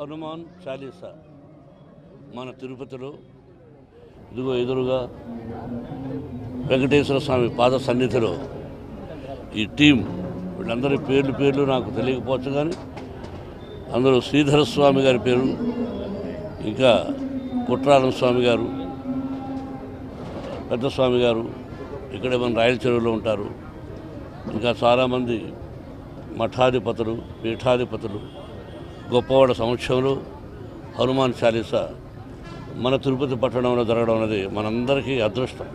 హనుమాన్ చాలీసా మన తిరుపతిలో ఇదిగో ఎదురుగా వెంకటేశ్వర స్వామి పాద సన్నిధిలో ఈ టీం వీళ్ళందరి పేర్లు నాకు తెలియకపోవచ్చు, కానీ అందరూ శ్రీధర స్వామి గారి పేరు, ఇంకా కుట్రాలం స్వామి గారు, పెద్ద స్వామి గారు ఇక్కడే మన రాయల చెరువులో ఉంటారు. ఇంకా చాలామంది మఠాధిపతులు, పీఠాధిపతులు గొప్పవాడ సమక్షంలో హనుమాన్ చాలీసా మన తిరుపతి పట్టణంలో జరగడం అనేది మనందరికీ అదృష్టం.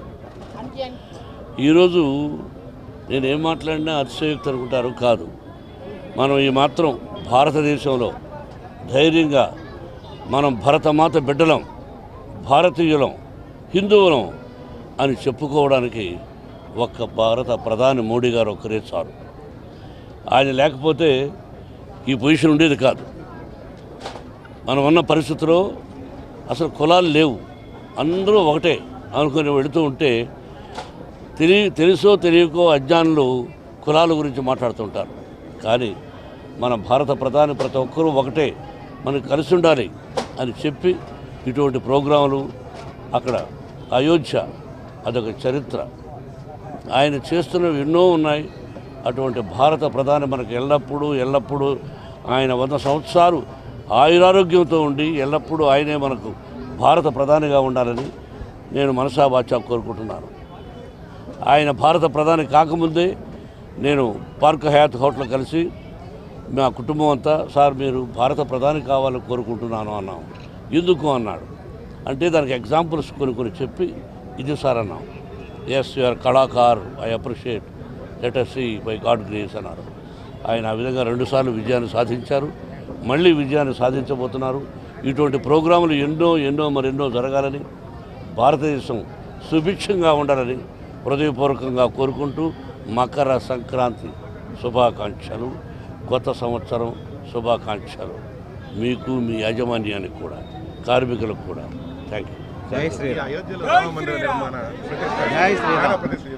ఈరోజు నేనేం మాట్లాడినా అతిశయోక్తి అనుకుంటారు, కాదు. మనం ఈ మాత్రం భారతదేశంలో ధైర్యంగా మనం భరతమాత బిడ్డలం, భారతీయులం, హిందువులం అని చెప్పుకోవడానికి ఒక్క భారత ప్రధాని మోడీ గారు ఒక్కరే చాలు. ఆయన లేకపోతే ఈ పొజిషన్ ఉండేది కాదు. మనం ఉన్న పరిస్థితిలో అసలు కులాలు లేవు, అందరూ ఒకటే అనుకుని వెళుతూ ఉంటే తెలుసో తెలియకో అజ్ఞానులు కులాల గురించి మాట్లాడుతుంటారు. కానీ మన భారత ప్రధాని ప్రతి ఒక్కరూ ఒకటే, మనకు కలిసి ఉండాలి అని చెప్పి ఇటువంటి ప్రోగ్రాములు అక్కడ అయోధ్య అదొక చరిత్ర. ఆయన చేస్తున్నవి ఎన్నో ఉన్నాయి. అటువంటి భారత ప్రధాని మనకు ఎల్లప్పుడూ ఆయన 100 సంవత్సరాలు ఆయురారోగ్యంతో ఉండి ఎల్లప్పుడూ ఆయనే మనకు భారత ప్రధానిగా ఉండాలని నేను మనసా వాచా కోరుకుంటున్నాను. ఆయన భారత ప్రధాని కాకముందే నేను పార్క్ హయాత్ హోటల్ కలిసి మా కుటుంబం అంతా, సార్ మీరు భారత ప్రధాని కావాలని కోరుకుంటున్నాను అన్నాం. ఎందుకు అన్నాడు. అంటే దానికి ఎగ్జాంపుల్స్ కొన్ని చెప్పి ఇది సార్ అన్నాం. ఎస్ యూఆర్ కళాకార్, I appreciate, let us see by God grace అన్నారు. ఆయన ఆ విధంగా 2 సార్లు విజయాన్ని సాధించారు, మళ్ళీ విజయాన్ని సాధించబోతున్నారు. ఇటువంటి ప్రోగ్రాములు మరెన్నో జరగాలని, భారతదేశం సుభిక్షంగా ఉండాలని హృదయపూర్వకంగా కోరుకుంటూ మకర సంక్రాంతి శుభాకాంక్షలు, కొత్త సంవత్సరం శుభాకాంక్షలు మీకు, మీ యాజమాన్యానికి కూడా, కార్మికులకు కూడా. Thank you. జై శ్రీరామ్. రామ మందిర నిర్మాణ జై శ్రీరామ్.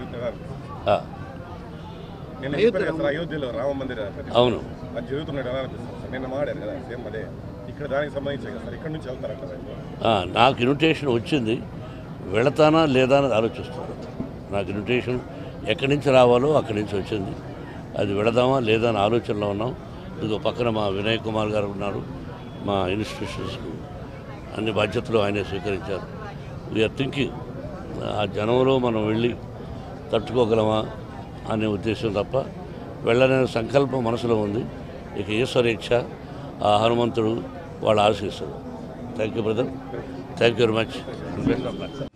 అయోధ్యలో రామ మందిర అవును అది జరుగుతున్నట్టు ఎలా అనిపిస్తుంది? నిన్న మాడారు కదా, సేమ్ అదే ఇక్కడ దానికి సంబంధించి కదా సార్, ఇక్కడ నుంచి వెళ్తారంట. నాకు ఇన్విటేషన్ వచ్చింది, వెళతానా లేదా అని ఆలోచిస్తున్నాను. నాకు ఇన్విటేషన్ ఎక్కడి నుంచి రావాలో అక్కడి నుంచి వచ్చింది. అది వెళదామా లేదా అని ఆలోచనలో ఉన్నాం. ఇదిగో పక్కన మా వినయ్ కుమార్ గారు ఉన్నారు. మా ఇన్స్టిట్యూషన్స్కు అన్ని బాధ్యతలు ఆయనే స్వీకరించారు. వీఆర్ థింకింగ్ ఆ జనంలో మనం వెళ్ళి తట్టుకోగలమా అనే ఉద్దేశం తప్ప వెళ్ళనే సంకల్పం మనసులో ఉంది. ఇక ఈశ్వరేచ్ఛ, ఆ హనుమంతుడు వాళ్ళ ఆశీస్సులు. Thank you brother, thank you very much.